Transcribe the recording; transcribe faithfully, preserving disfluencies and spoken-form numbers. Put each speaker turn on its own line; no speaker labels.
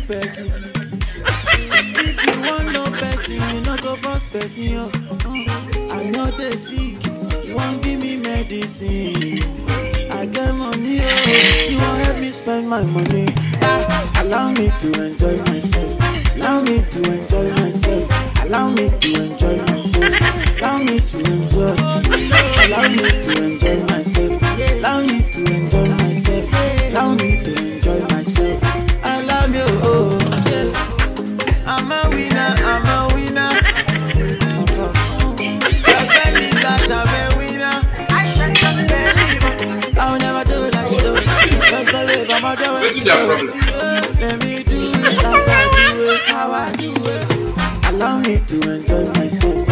person. If you want no person, you not go first person. Oh. I know they sick, you won't give me medicine. I get money, oh. You won't help me spend my money. Ah, allow me to enjoy myself. Allow me to enjoy myself. Allow me to enjoy myself. Allow me to enjoy. Allow me to enjoy myself. Allow me to enjoy myself. Allow me to enjoy myself. I love you, oh yeah. I'm a winner, I'm a winner. Just believe that I'm a winner. Just believe. I'll never do it like you do. Just believe I'm a do it. Let me do it like I do it, how I do it. Allow me to enjoy myself.